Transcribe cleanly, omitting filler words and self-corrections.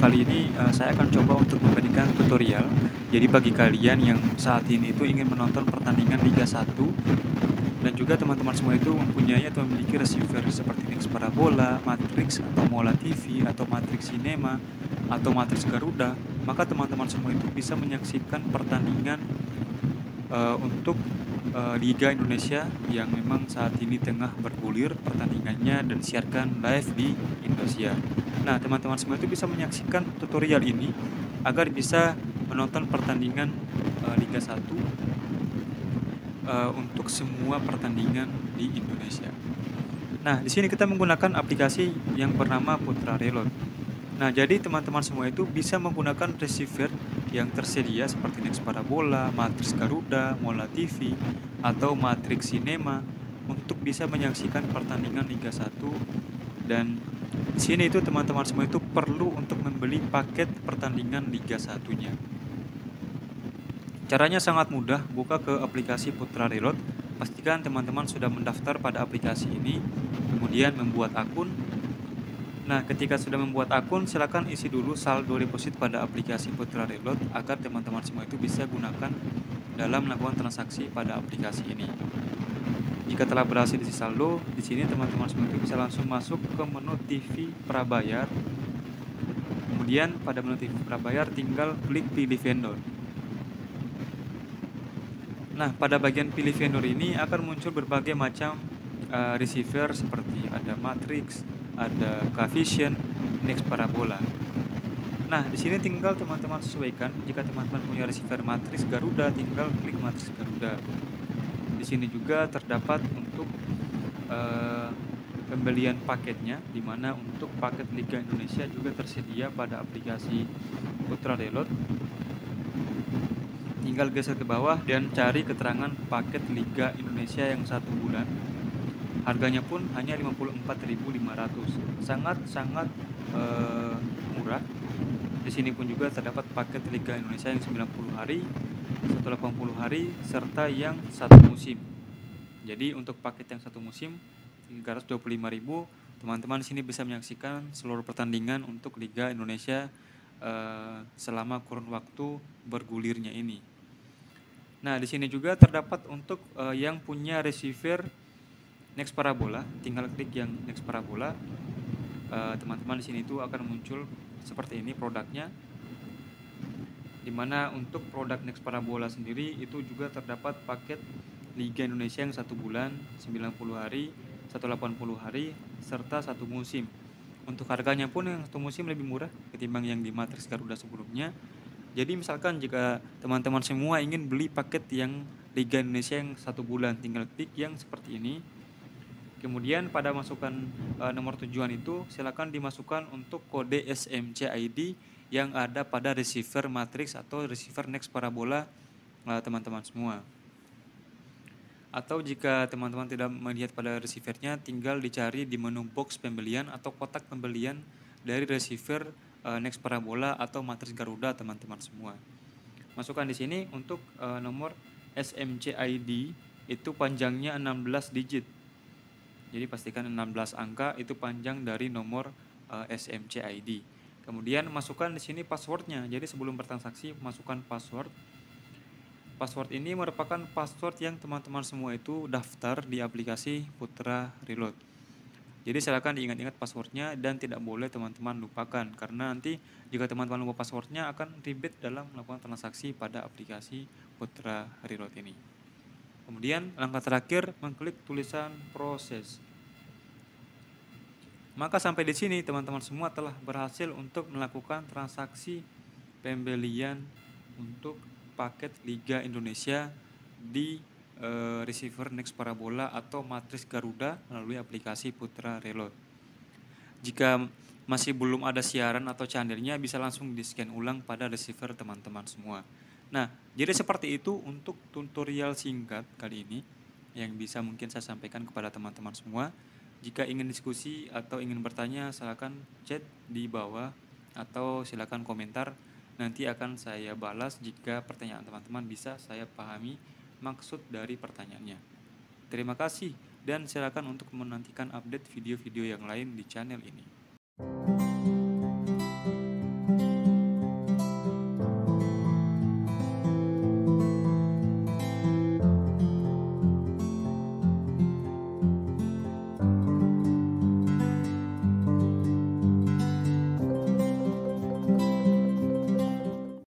kali ini saya akan coba untuk memberikan tutorial. Jadi bagi kalian yang saat ini itu ingin menonton pertandingan Liga 1 dan juga teman-teman semua itu mempunyai atau memiliki receiver seperti Nix Parabola, Matrix atau Mola TV atau Matrix Cinema atau Matrix Garuda, maka teman-teman semua itu bisa menyaksikan pertandingan untuk Liga Indonesia yang memang saat ini tengah bergulir pertandingannya dan disiarkan live di Indosiar. Nah, teman-teman semua itu bisa menyaksikan tutorial ini agar bisa menonton pertandingan Liga 1 untuk semua pertandingan di Indonesia. Nah, di sini kita menggunakan aplikasi yang bernama Putra Reload. Nah, jadi teman-teman semua itu bisa menggunakan receiver yang tersedia seperti Nix Parabola, Matrix Garuda, Mola TV, atau Matrix Cinema untuk bisa menyaksikan pertandingan Liga 1. Dan di sini itu teman-teman semua itu perlu untuk membeli paket pertandingan Liga 1-nya. Caranya sangat mudah, buka ke aplikasi Putra Reload. Pastikan teman-teman sudah mendaftar pada aplikasi ini, kemudian membuat akun. Nah, ketika sudah membuat akun, silakan isi dulu saldo deposit pada aplikasi Putra Reload agar teman-teman semua itu bisa gunakan dalam melakukan transaksi pada aplikasi ini. Jika telah berhasil isi saldo, di sini teman-teman semua itu bisa langsung masuk ke menu TV Prabayar. Kemudian pada menu TV Prabayar tinggal klik pilih vendor. Nah, pada bagian pilih vendor ini akan muncul berbagai macam receiver seperti ada Matrix, ada Kavision, Nix Parabola. Nah, di sini tinggal teman-teman sesuaikan. Jika teman-teman punya receiver Matrix Garuda, tinggal klik Matrix Garuda. Di sini juga terdapat untuk pembelian paketnya, di mana untuk paket Liga Indonesia juga tersedia pada aplikasi Putra Reload. Tinggal geser ke bawah dan cari keterangan paket Liga Indonesia yang 1 bulan. Harganya pun hanya 54.500, sangat-sangat murah. Di sini pun juga terdapat paket Liga Indonesia yang 90 hari, 180 hari, serta yang 1 musim. Jadi untuk paket yang 1 musim 325.000, teman-teman di sini bisa menyaksikan seluruh pertandingan untuk Liga Indonesia selama kurun waktu bergulirnya ini. Nah, di sini juga terdapat untuk yang punya receiver Nix Parabola, tinggal klik yang Nix Parabola. Teman-teman di sini itu akan muncul seperti ini produknya. Dimana untuk produk Nix Parabola sendiri itu juga terdapat paket Liga Indonesia yang 1 bulan, 90 hari, 180 hari, serta 1 musim. Untuk harganya pun yang 1 musim lebih murah ketimbang yang di Matrix Garuda sebelumnya. Jadi misalkan jika teman-teman semua ingin beli paket yang Liga Indonesia yang 1 bulan, tinggal klik yang seperti ini. Kemudian pada masukkan nomor tujuan itu silakan dimasukkan untuk kode SMC ID yang ada pada receiver Matrix atau receiver Nix Parabola teman-teman semua. Atau jika teman-teman tidak melihat pada receivernya, tinggal dicari di menu box pembelian atau kotak pembelian dari receiver Nix Parabola atau Matrix Garuda teman-teman semua. Masukkan di sini untuk nomor SMC ID itu panjangnya 16 digit. Jadi pastikan 16 angka itu panjang dari nomor SMC ID. Kemudian masukkan di sini passwordnya. Jadi sebelum bertransaksi masukkan password. Password ini merupakan password yang teman-teman semua itu daftar di aplikasi Putra Reload. Jadi silakan diingat-ingat passwordnya dan tidak boleh teman-teman lupakan, karena nanti jika teman-teman lupa passwordnya akan ribet dalam melakukan transaksi pada aplikasi Putra Reload ini. Kemudian langkah terakhir mengklik tulisan proses. Maka sampai di sini teman-teman semua telah berhasil untuk melakukan transaksi pembelian untuk paket Liga Indonesia di receiver Nix Parabola atau Matrix Garuda melalui aplikasi Putra Reload. Jika masih belum ada siaran atau channelnya, bisa langsung di-scan ulang pada receiver teman-teman semua. Nah, jadi seperti itu untuk tutorial singkat kali ini yang bisa mungkin saya sampaikan kepada teman-teman semua. Jika ingin diskusi atau ingin bertanya, silakan chat di bawah atau silakan komentar. Nanti akan saya balas jika pertanyaan teman-teman bisa saya pahami maksud dari pertanyaannya. Terima kasih dan silakan untuk menantikan update video-video yang lain di channel ini.